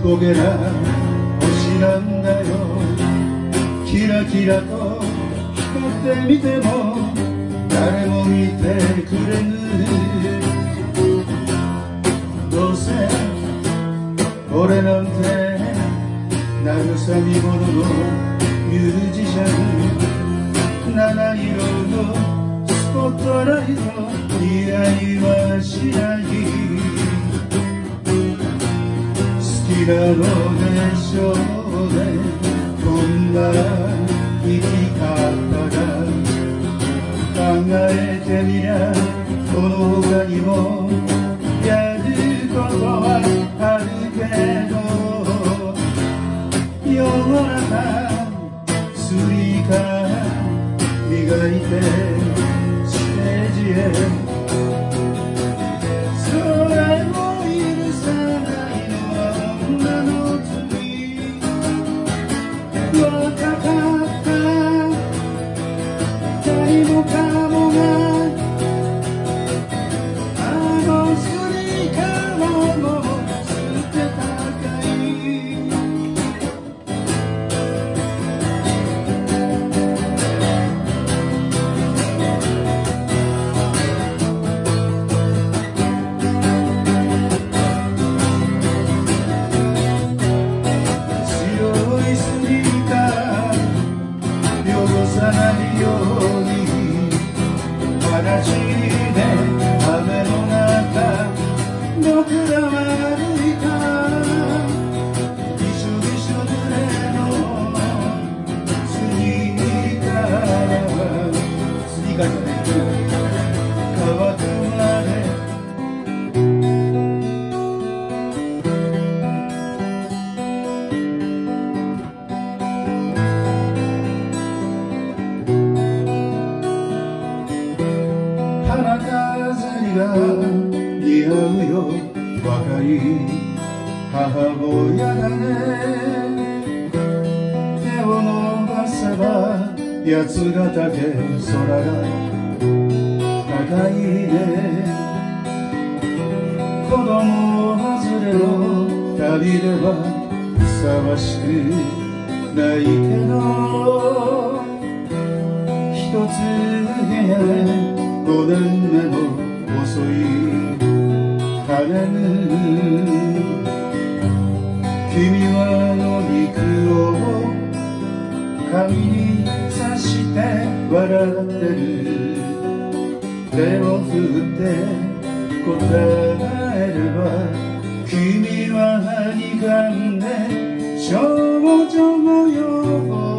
こげな星なんだよ。キラキラと光ってみても誰も見てくれぬ。どうせ俺なんて慰み者のミュージシャン。七色のスポットライト似合いはしない。好きなのでしょうね、こんな生き方が。考えてみりゃこの他にもやることはあるけど、世の中スリーカー磨いてステージへ。それも許さないのは女の罪。若かった誰もかもがあのスリーカーを捨てたかい。汚さないように裸足で雨の中僕らは歩いた。びしょびしょ濡れのスニーカーじゃない乾くまで。花飾りが似合うよ若い母親だね。手を伸ばせば八ヶ岳空が高いね。子供外れの旅ではふさわしくないけど、一つ部屋で5年目の遅いハネム。君はの肉を髪に刺して笑ってる。手を振って答えれば君ははにかんで少女よ。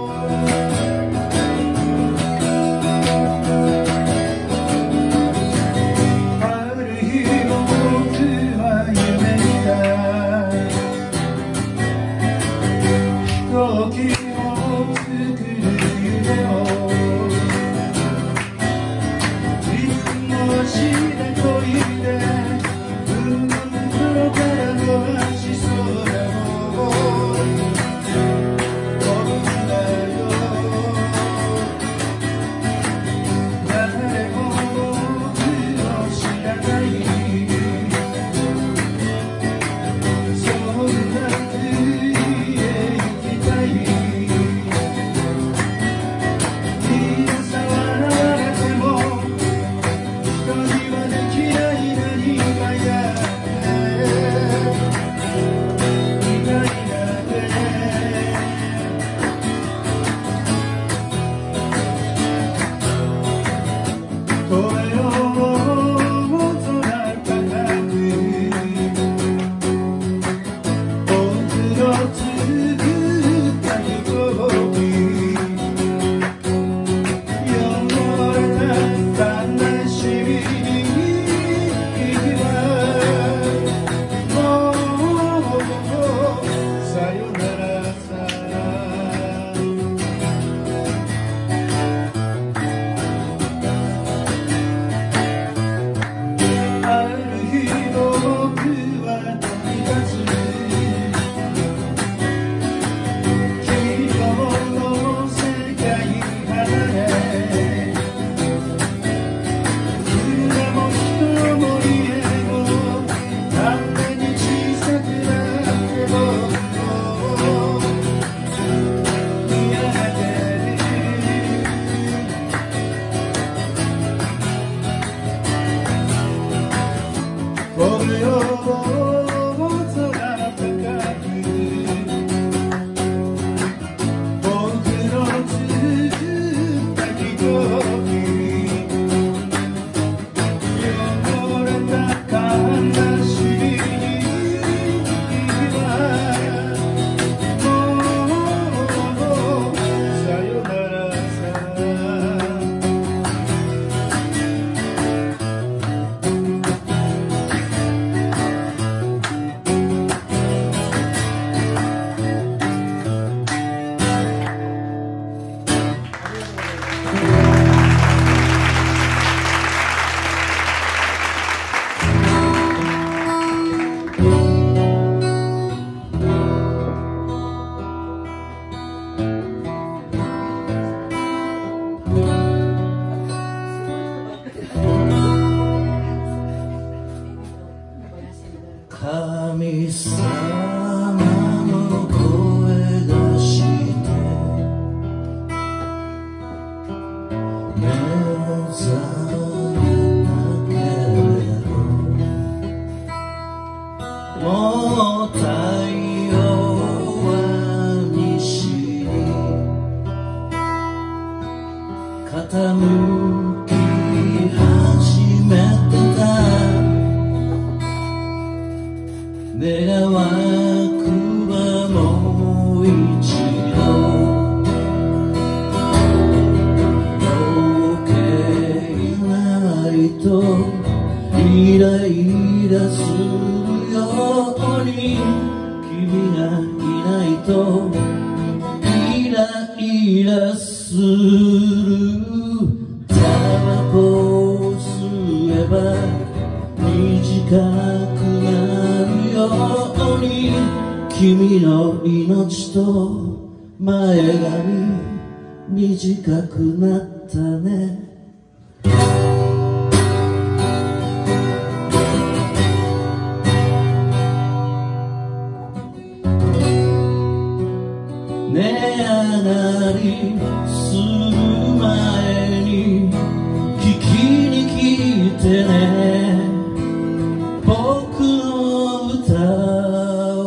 飛行機を作る夢をいつも足でこいで袋から飛ばしそうだろう。 目覚めたけれどもう太陽は西に傾き始めてた願わくばもう一度溶けないとイライラするように君がいないとイライラするタバコを吸えば短くなるように君の命と前髪短くなったね値上がりする前に聞きに来てね僕の歌を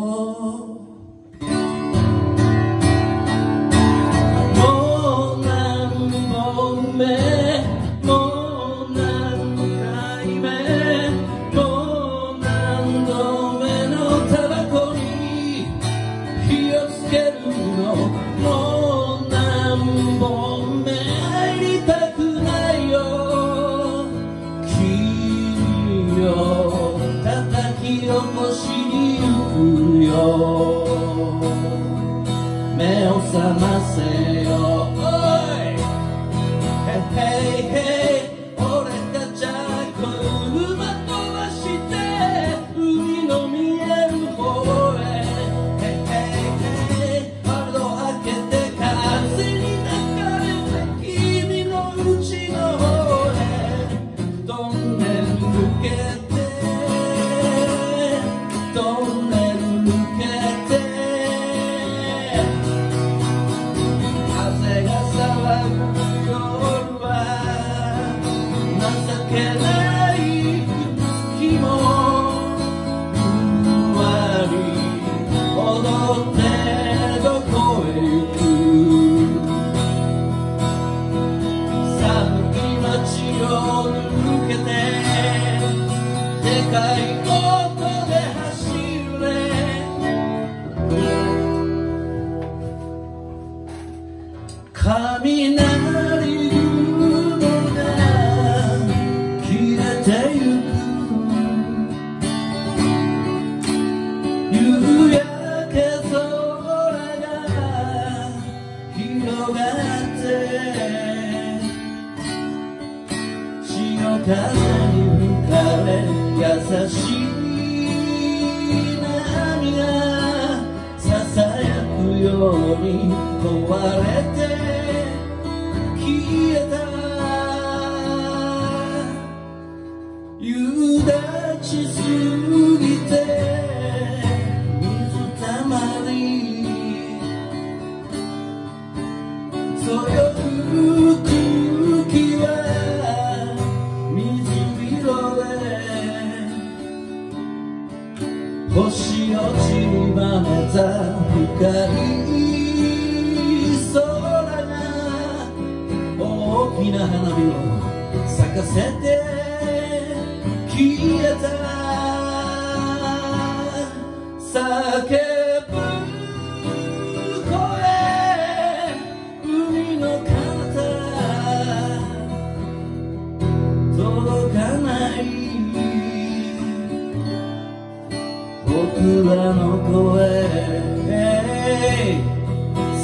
もう何本目もう何回目もう何度目のタバコに火をつけるのもう何本目入りたくないよ君よ叩き起こしに行くよ目を覚ませよおいへいへい俺たちは車飛ばして海の見える方へへいへい窓開けて風に抱かれて君の家の方へトンネル抜けてトンネル抜けて風が騒ぐ夜は情けない月もふんわり踊ってどこへ行く寒い街を抜けてでかい音で走れ雷雲が消えてゆく夕焼け空が広がって潮風に吹かれ優しい波がささやくように壊れて消えた夕立ちすぎて水たまりそよぐ空気は水色で星を散りばめた深い空が大きな花火を咲かせて消えた叫ぶ声海の彼方届かない僕らの声探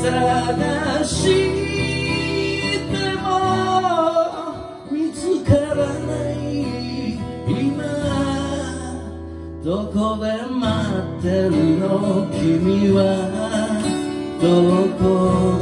しても見つからない今どこで待ってるの君はどこで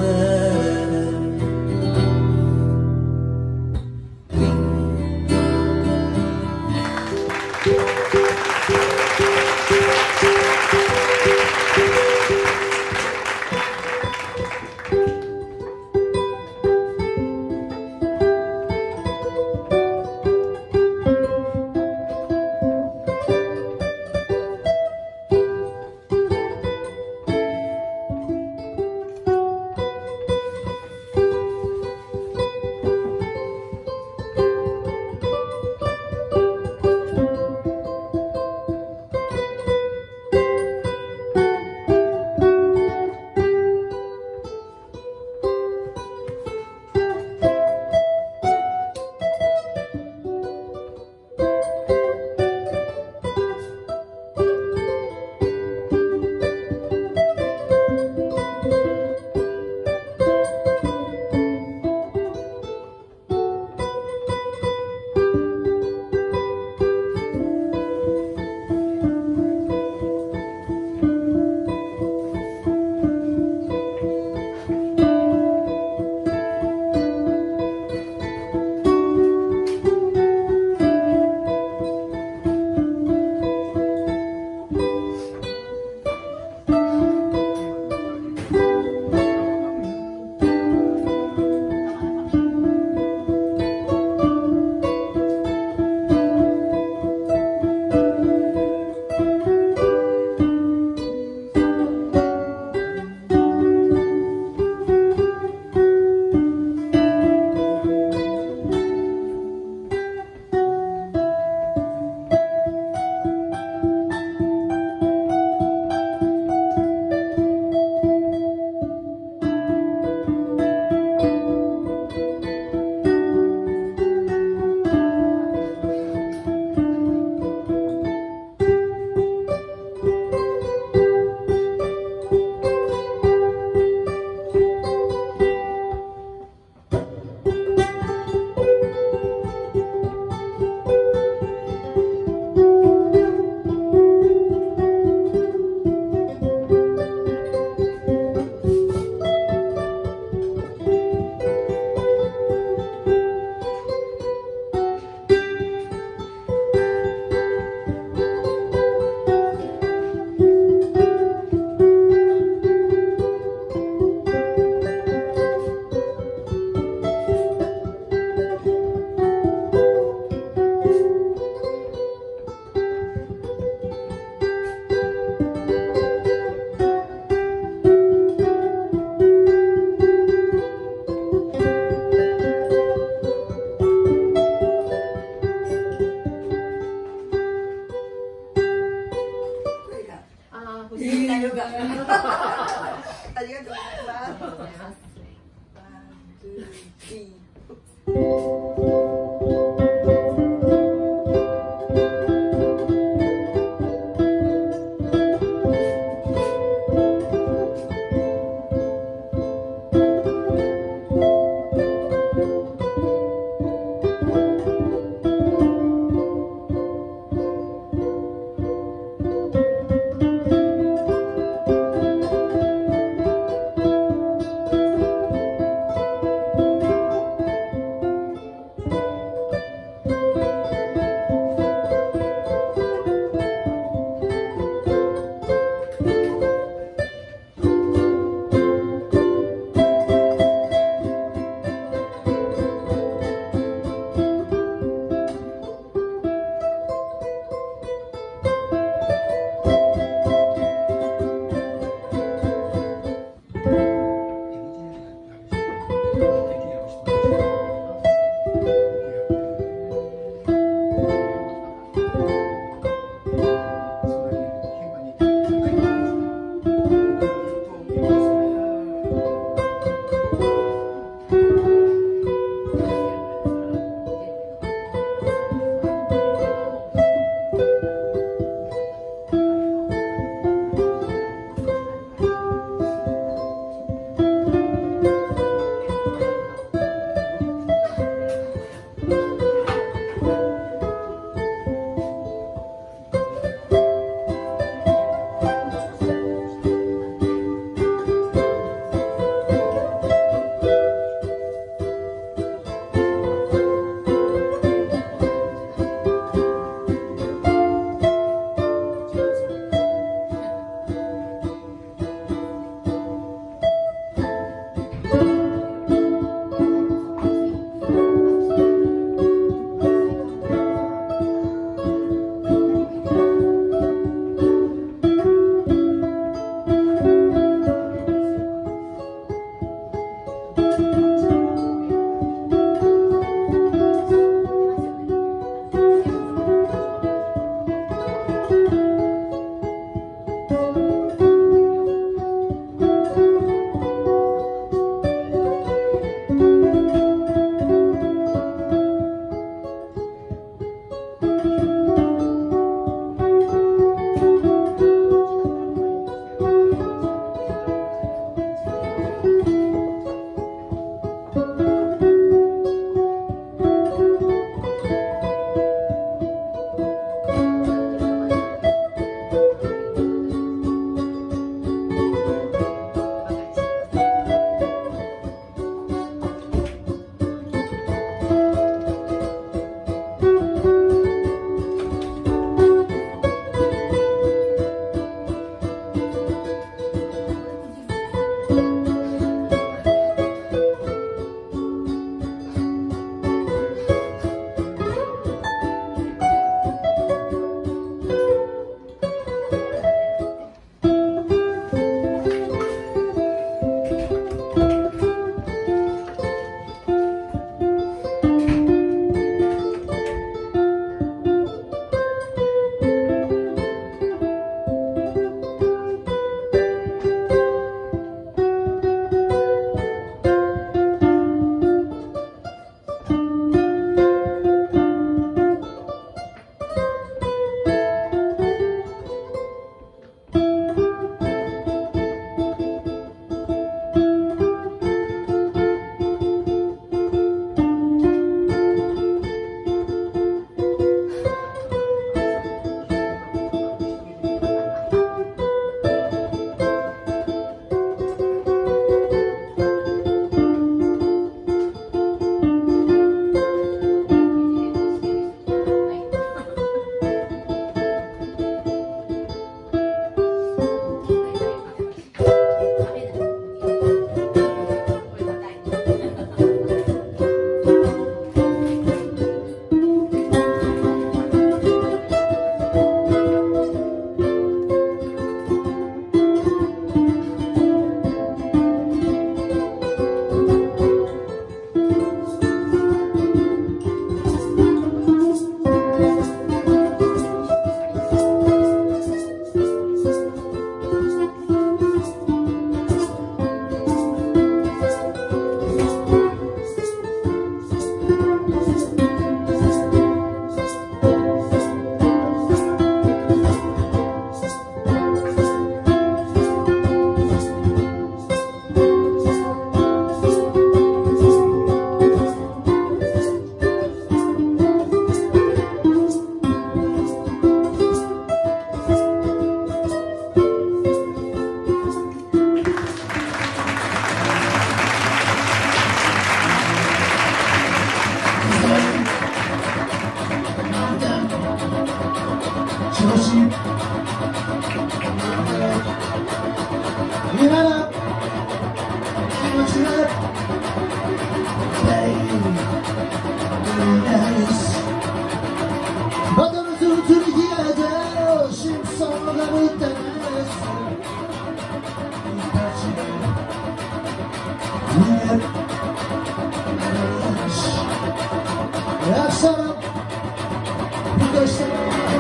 焼きそばふとして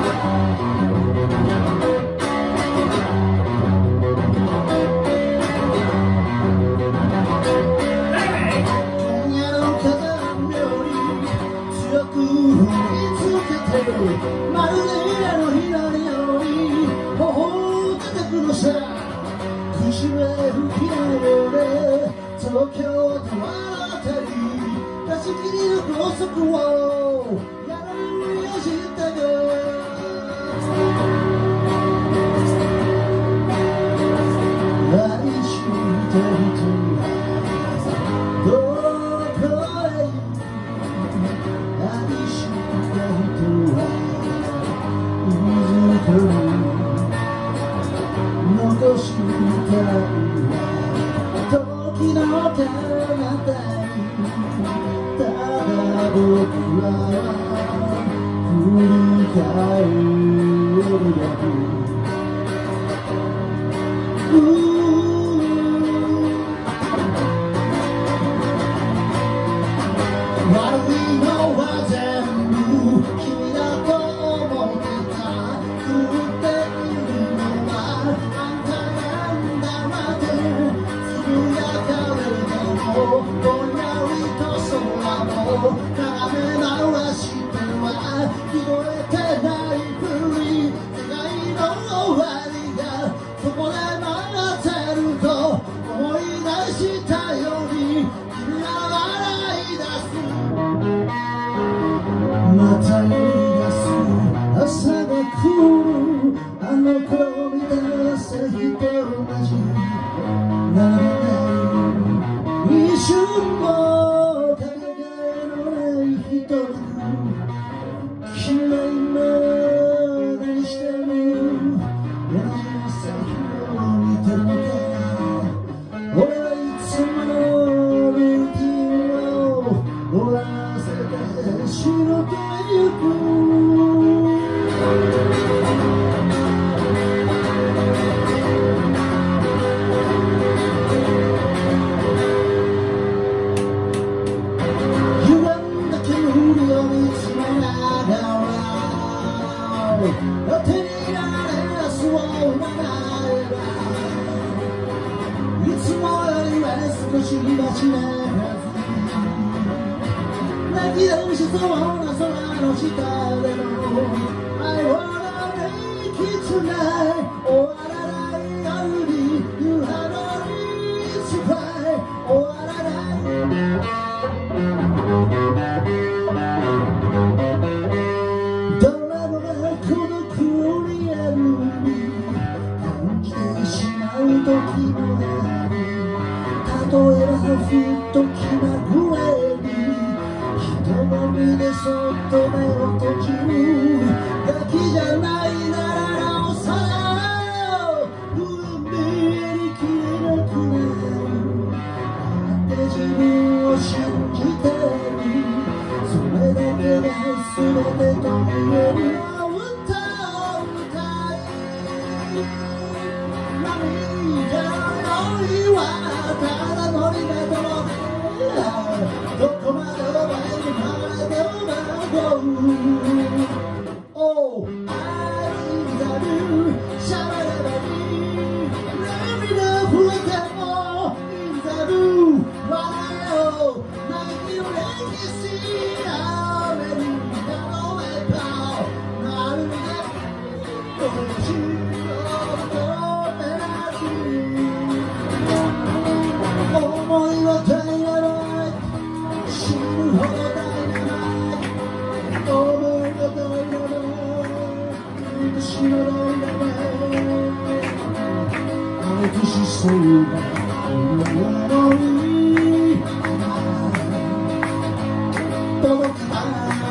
今夜の風より強く吹きつけてるまるであの日のように頬を叩くのさ口笛吹きながら東京と渡り出し切りの高速をやるよしたよ愛してる人どこへ愛してる人はいずこに残した時の彼方にただ僕は振り返るだけ悪いのは全部君だと思ってた狂っているのはあんたなんだまでつぶやかれるのもぼんやりと空も眺め回しては聞こえてないふり世界の終わりがそこで待ってると思い出したように君は笑い出すまた言い出す朝が来るあの頃みたいな朝日と同じならない一瞬もかけがえのない瞳君は今何してる同じ朝日を見てるのか俺はいつものルーティンを終わらせて仕事へ行く歪んだ煙を見つめながら手になれ明日を生まないばいつもよりは少しマシなはず泣き出しそうな空の下での I wanna make it tonight 終わらない夜に You have no reason why 終わらない誰もが孤独にあるに感じてしまう時もある例えばふと気まぐれに人混みでそっと目を閉じるガキじゃないならなおさら運命に切れなくなるあって自分を信じてるそれだけが全てと言える歌を歌い涙のりはただのりだとどこまでお前にまでを守る Oh, I love you シャバダバに涙触れても In the blue 笑いを泣きの歴史あれにのえばなるべく星を止めなき思いはダイナマイト死ぬほどダイナマイト思いはダイナマイト死ぬダイナマイトあの年そうが今のに届きた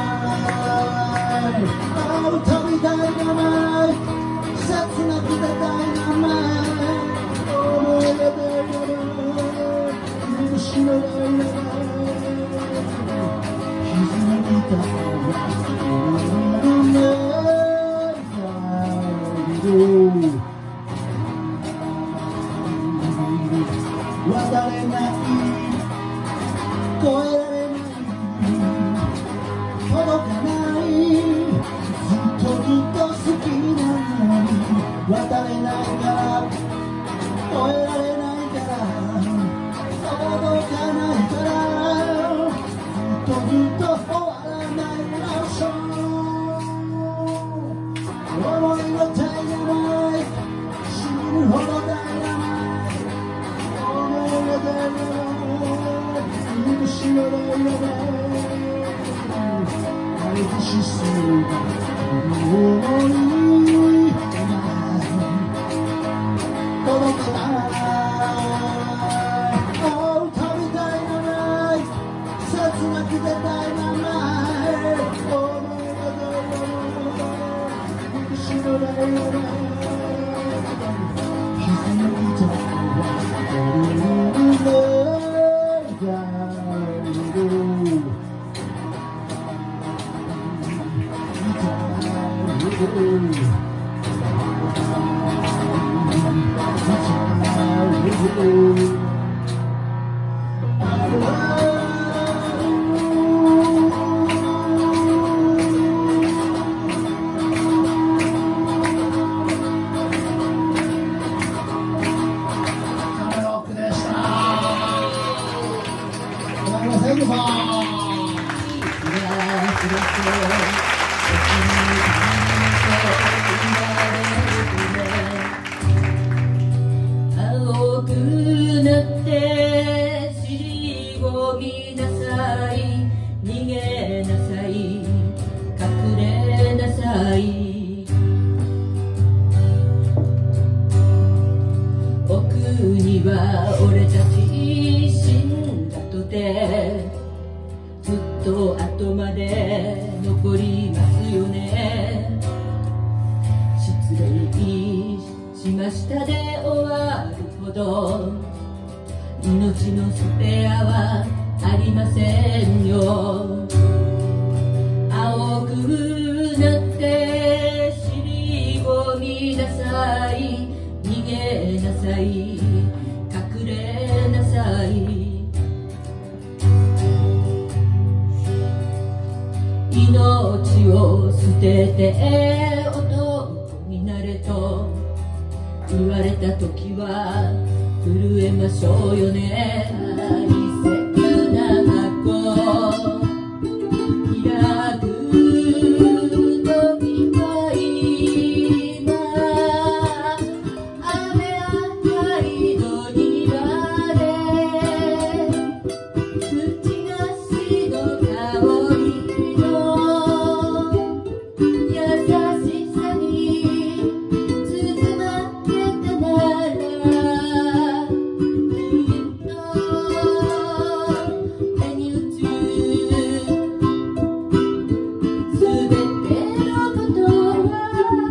いあの歌みダイナマイト切なくてダイナマイト思いはダイナマイト死ぬダイナマイト渡れない越えられない渡れないから越えられないから届かないからずっと終わらないラブソング思いはダイナマイト死ぬほどダイナマイト思いはダイナマイト許しはダイナマイト愛しすぎた思い届かないOh旅ダイナマイト切なくてダイナマイト思いはダイナマイト私のダイナマイト気づいたのは俺のだろう俺たち死んだとてずっと後まで残りますよね失礼しましたで終わるほど命のスペアはありませんよ青くなって尻込みなさい逃げなさい隠れなさい命を捨てて男になれと言われた時は震えましょうよね大切な箱開く時は今雨上がりの庭で口なしの香りの優しさに包まれたなら君の目に映るすべてのことは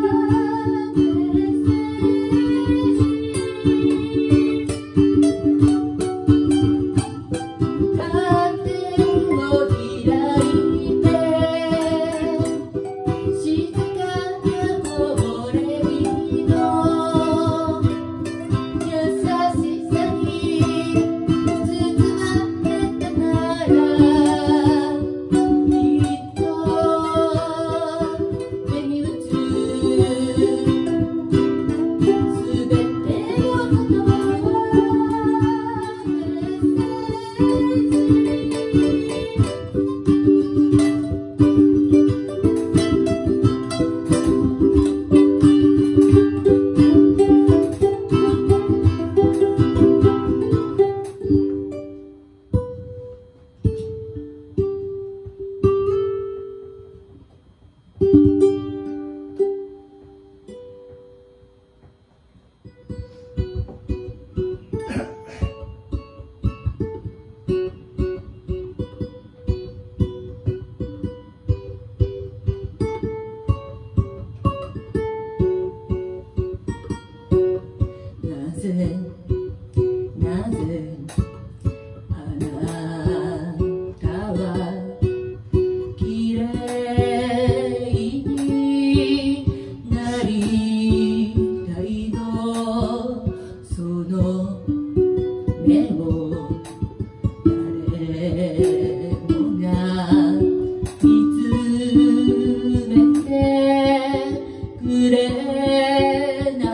カーテンを開いて静かな木漏れ日の優しさに包まれたならきっと目に映るすべてのことはなぜあなたはきれいになりたいのその目を誰もが見つめてくれない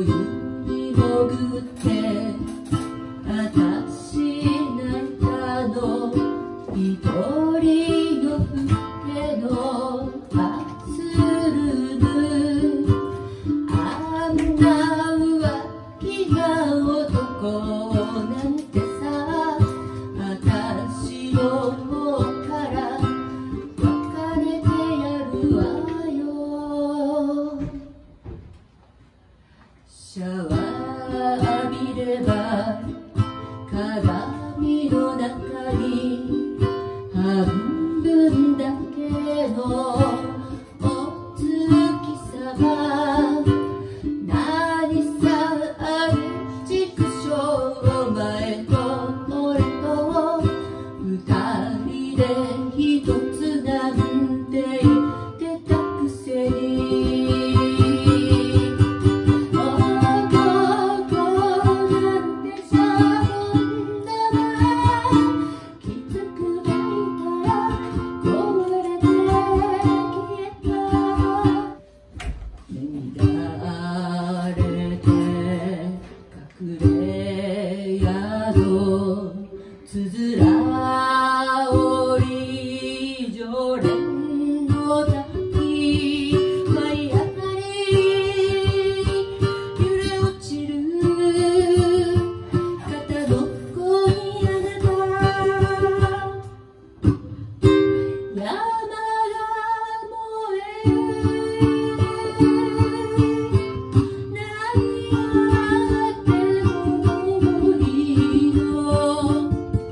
湯に潜って私泣いたの一人の船のパズルヌあんな浮気な男なんてさ私の方から別れてやるわよシャワー浴びれば鏡の中に半分だけのお月様何さ畜生前と俺と二人で一つなんて言ってたくせにつづら折り常連の滝舞い上がり揺れ落ちる肩の甲にあなた山が燃える何があってもいいの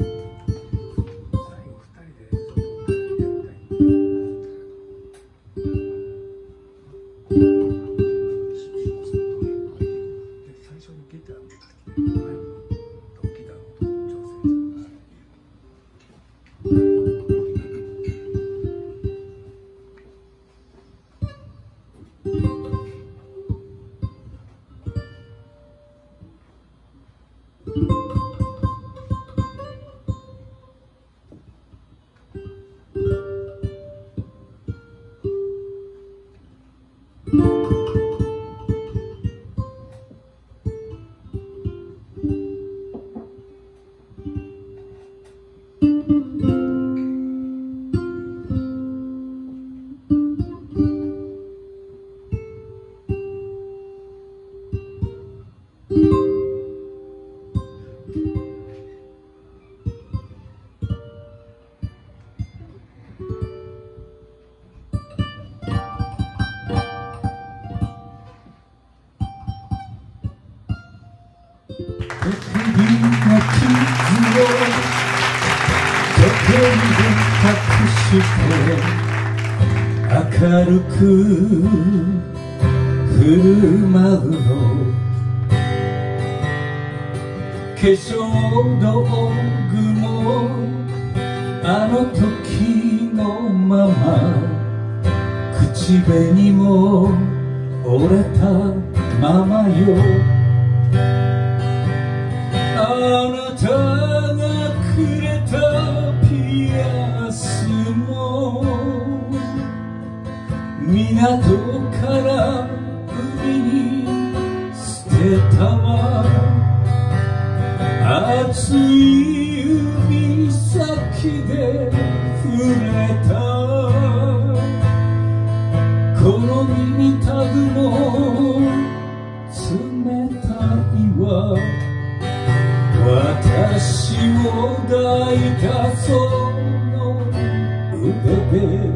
明るく振る舞うの化粧道具もあの時のまま口紅も折れたままよあなたがくれたピアスも港から海に捨てたわ熱い指先で触れたこの耳たぶも冷たいわ私を抱いたその腕で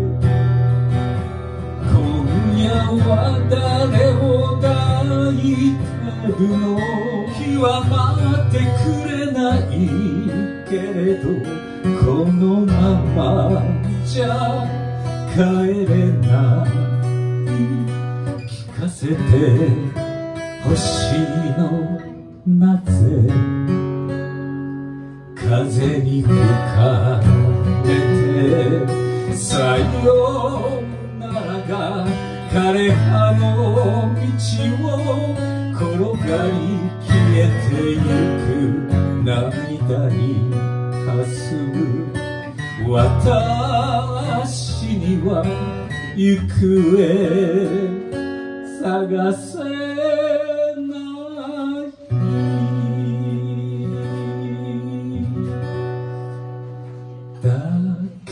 今夜は誰を抱いてるの日は待ってくれないけれどこのままじゃ帰れない聞かせてほしいのなぜ風に吹かれてさよならが枯葉の道を転がり消えてゆく涙に霞む私には行方探せない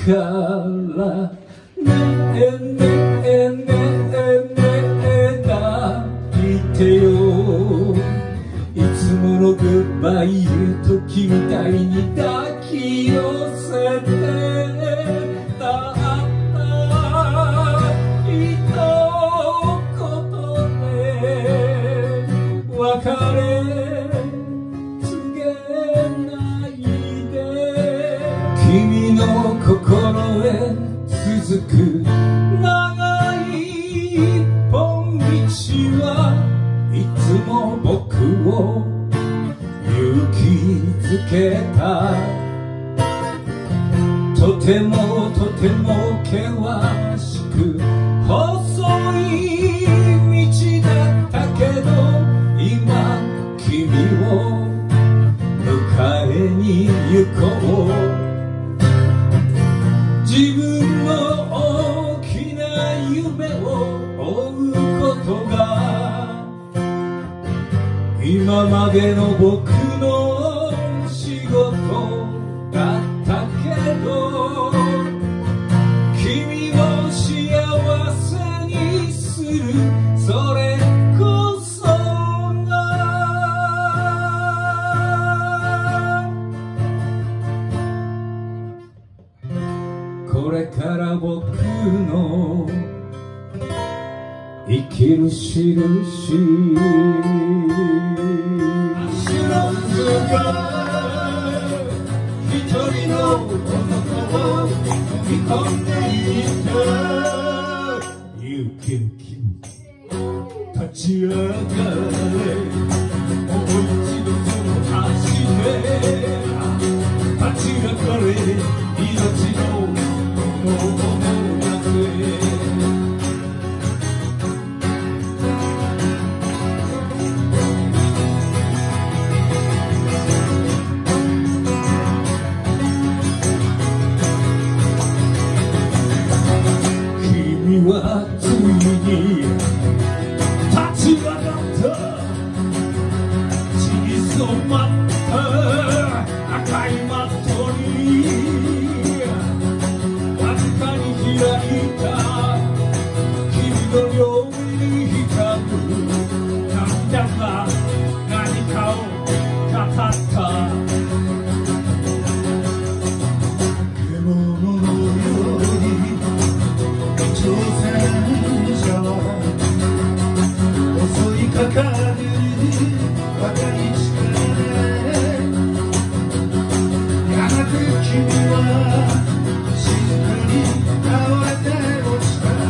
からねえねえねえねえ泣いてよいつものグッバイ言う時みたいに抱き寄せてた一言で別れ告げないで君の心へ続く長い一本道はいつも僕を勇気づけたとてもとても険しく細い道だったけど今君を迎えに行こう自分の大きな夢を追うことが今までの僕の仕事だったけど君を幸せにするそれこそがこれから僕の生きる印一人の男を飛び込んでいったYou can keep 立ち上がれもう一度その足で立ち上がれ命の友中へはついに立ち上がった血に染まった赤いマットにわずかに開いた君のように光る涙が何かを語った獣のように挑戦者は襲いかかる若い力でやがて君は静かに倒れて落ちた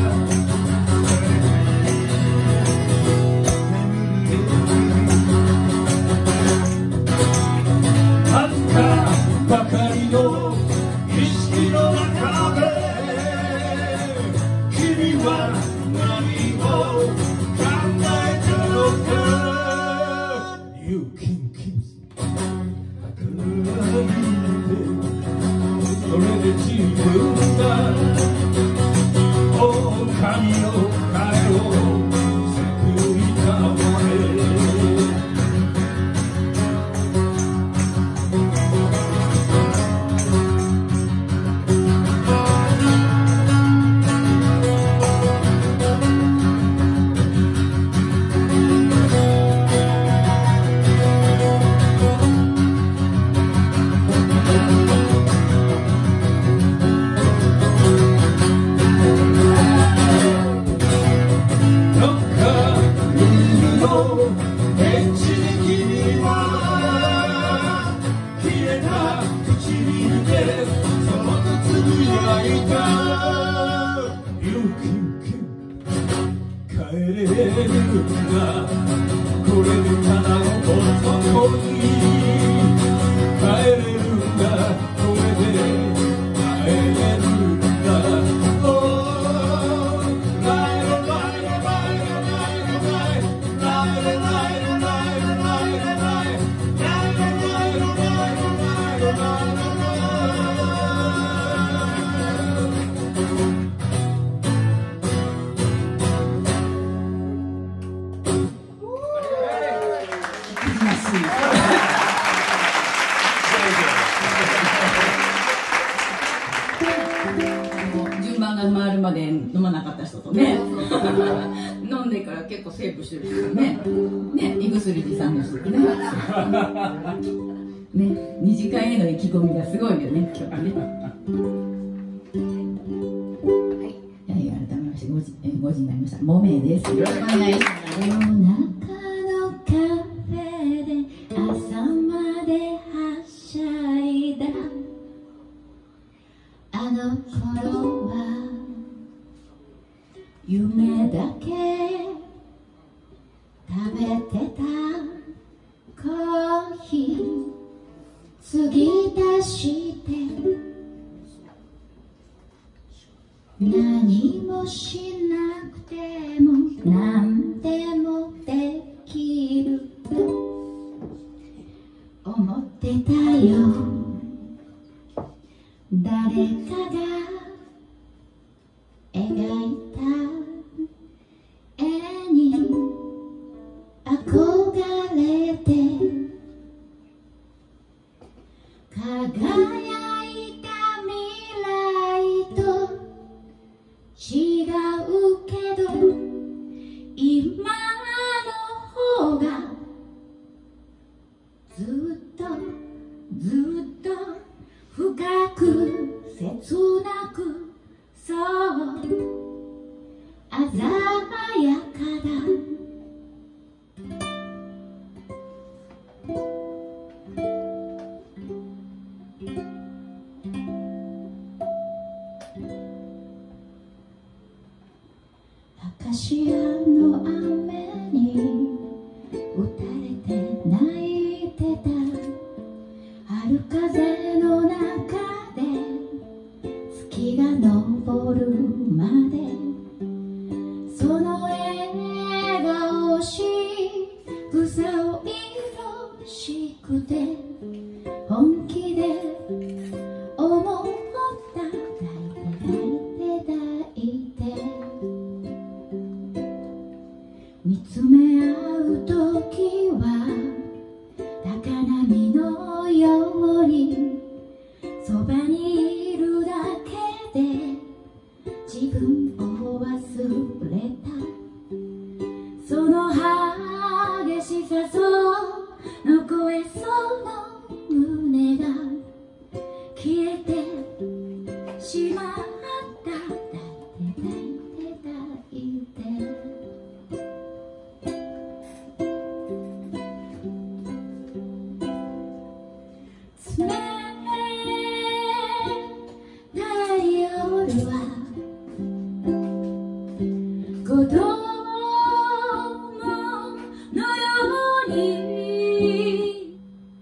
眠るよわずかばかりの意識の中で君は何を考えたのか You can keep それで自分が狼の彼を救いたまえ帰れるんだこれでただの男に帰れるんだこれで帰れるんだまで飲まなかった人とね飲んでから結構セーブしてる人ね、胃薬持参の人とね二次会への意気込みがすごいよね、今日ね。はい、改めまして5時になりました。もめです。よろしくお願いします。夜中のカフェで朝まではしゃいだあの頃は夢だけ食べてたコーヒー継ぎ足して何もしなくても何でもできると思ってたよ。誰かが描いた絵に憧れて輝いた未来と違うけど今の方がずっと深く切なくそう鮮やかだアカシアの雨に打たれて泣いてた春風の中で月が昇るまでその笑顔しぐさを愛しくて本気で思った抱いて見つめ合う時は高波のようにそばにいるだけで自分を忘れたその激しさその声その胸が消えてしまった抱いて冷たい夜は子供のように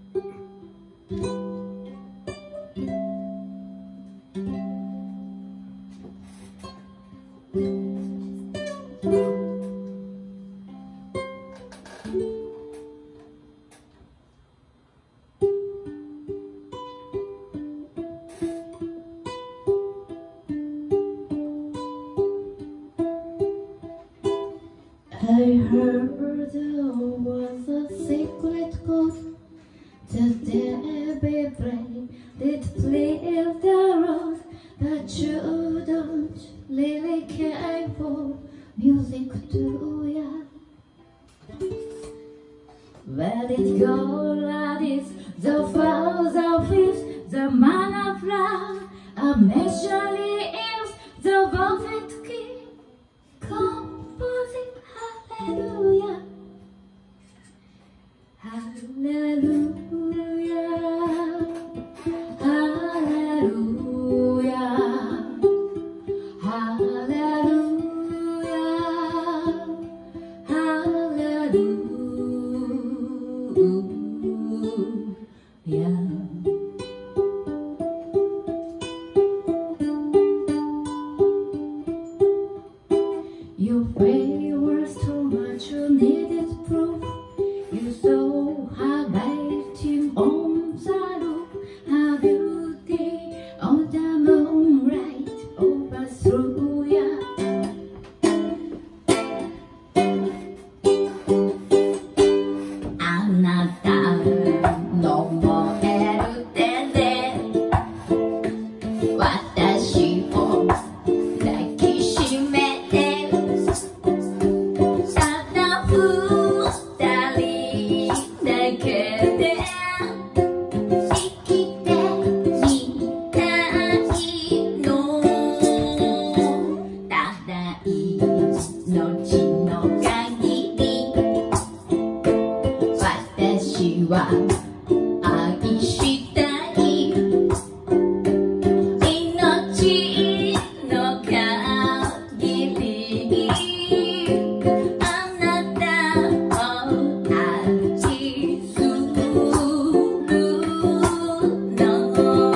I heard there was a secret code that every brain did clear the road, but you don't really care for music, do ya? Where did it go like this? The flowers of leaves, the man of love, a measuring is the velvet key, composing hallelujah, hallelujah, hallelujah, hallelujah, hallelujah. Your prayer was too much, you needed proof. You saw her lighting on the roof, her beauty on the moonlight overthrew ya. Anata no moeru te de watashi o daki 私は愛したい命の限りあなたを愛するの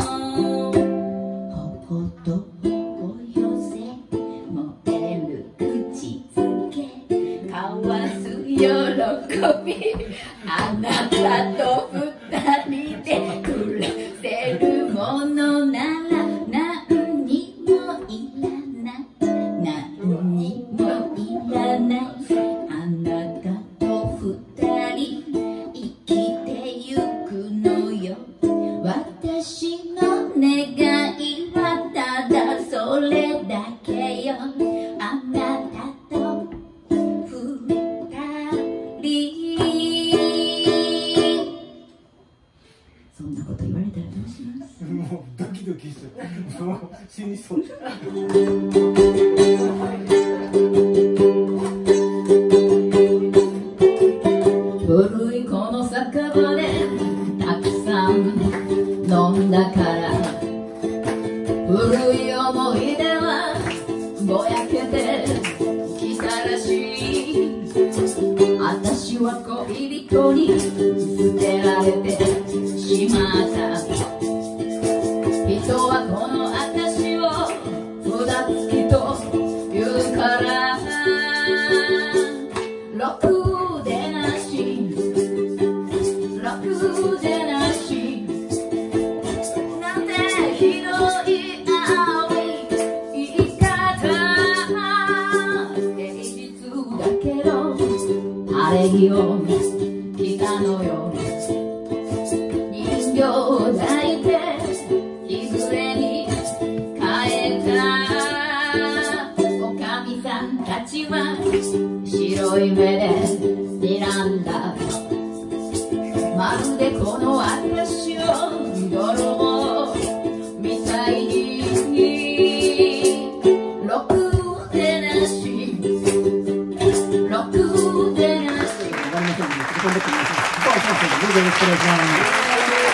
ほどを寄せ燃える口づけ交わす喜びあなたと二人で暮らせるものなら何にもいらない何にもいらないあなたと二人生きてゆくのよ私の願いはただそれだけよあなたとそんなこと言われたらどうします？ もうドキドキしてる。もう死にそう。 古いこの酒場でたくさん飲んだから古い思い出はぼやけてきたらしい私は恋人に捨てられてしまった人はこの私を札付きと言うからろくでなしろくでなしなんてひどい青い言い方現実だけど晴れ着を着たのよ人形を抱いて日暮れに帰ったおかみさんたちは白い目で睨んだまるでこの私を泥棒みたいにろくでなしろくでなしよろしくお願いします。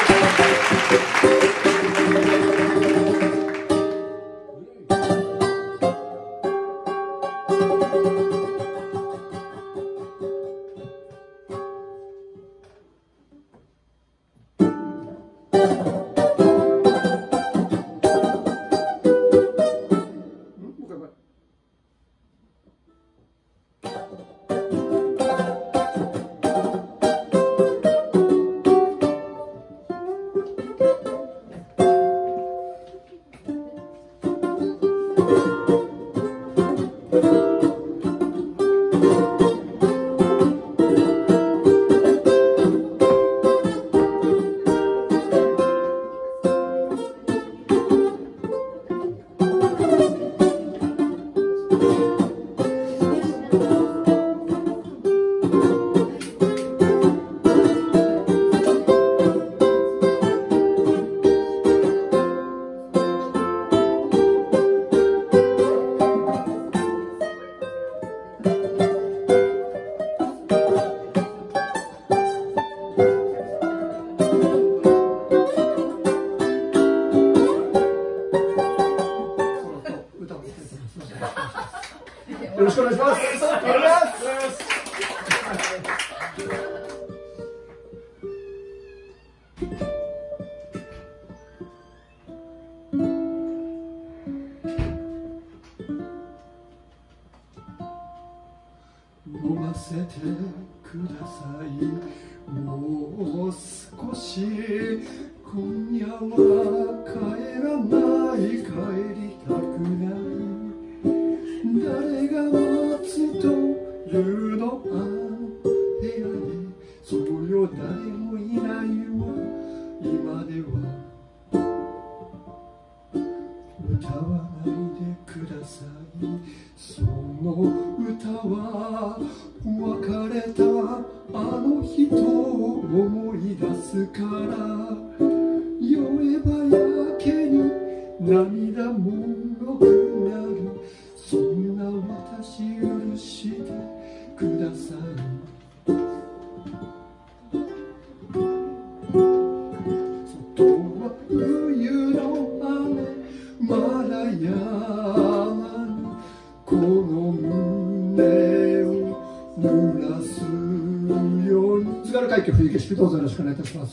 飲ませてくださいもう少し今夜は帰らない帰りたくない誰が待つというの部屋でそのよ誰もいないわ今では歌わないでくださいその歌は別れたあの人を思い出すから酔えばやけに涙もろくなるそんな私許してください会計冬景色どうぞよろしくお願いいたします。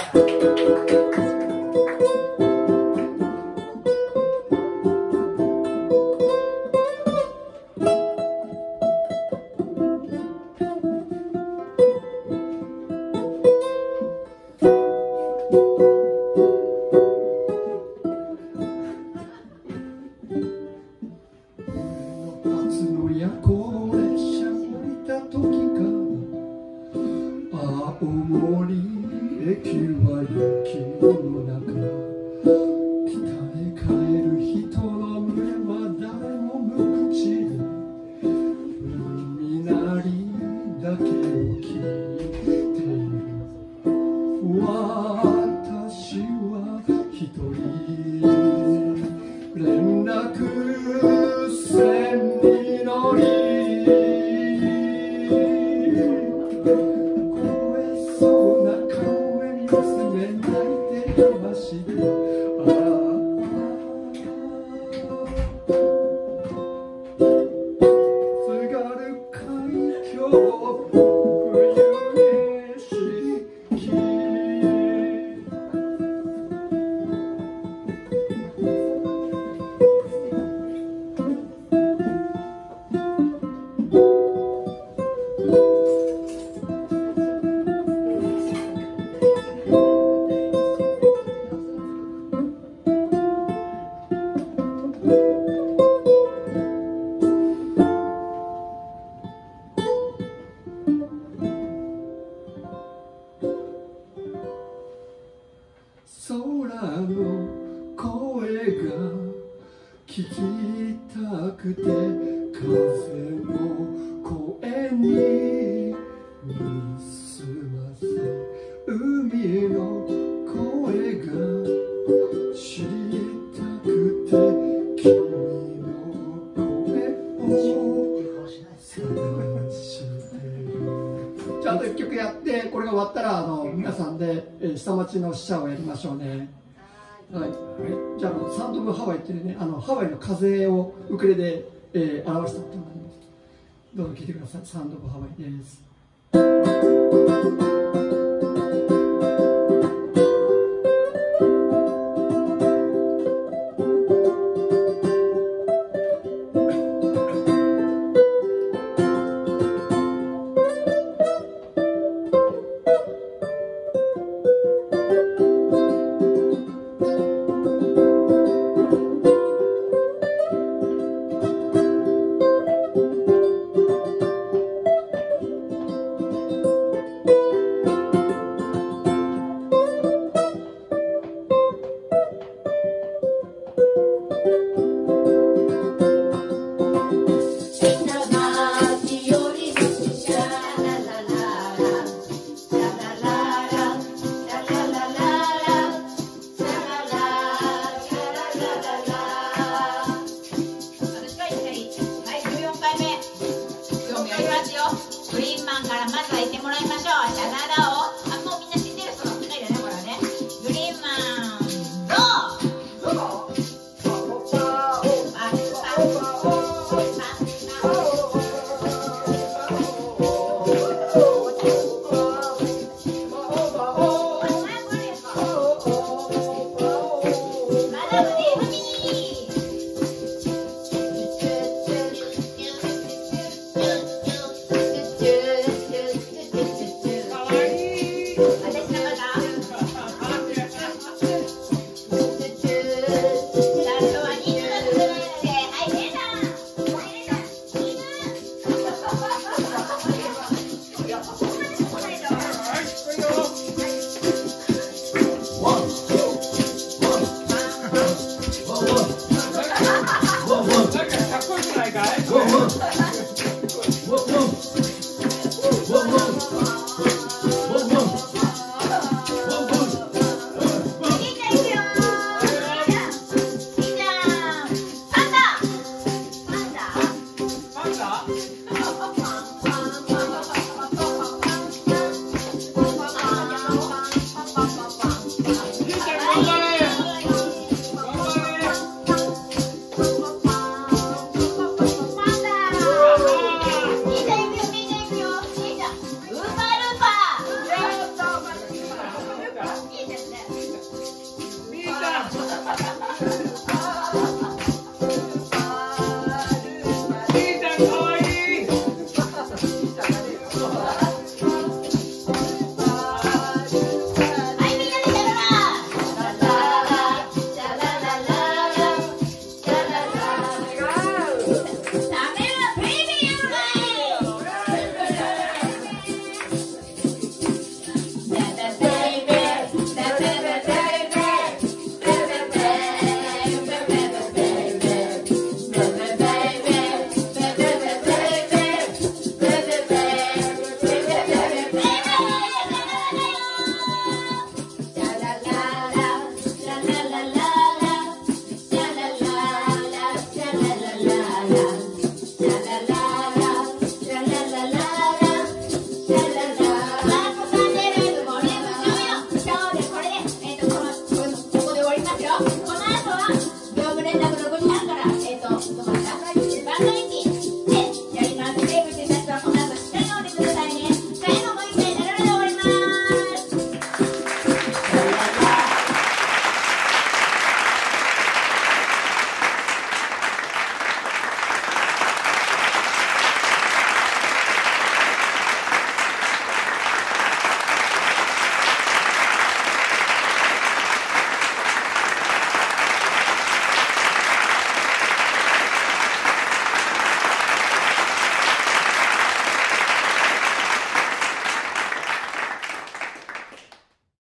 じゃああと1曲やってこれが終わったら皆さんで、下町の使者をやりましょうね。はい、じゃあサンド・オブ・ハワイっていうねハワイの風をウクレレで、表したことがあります。どうぞ聴いてください。サンド・オブ・ハワイです。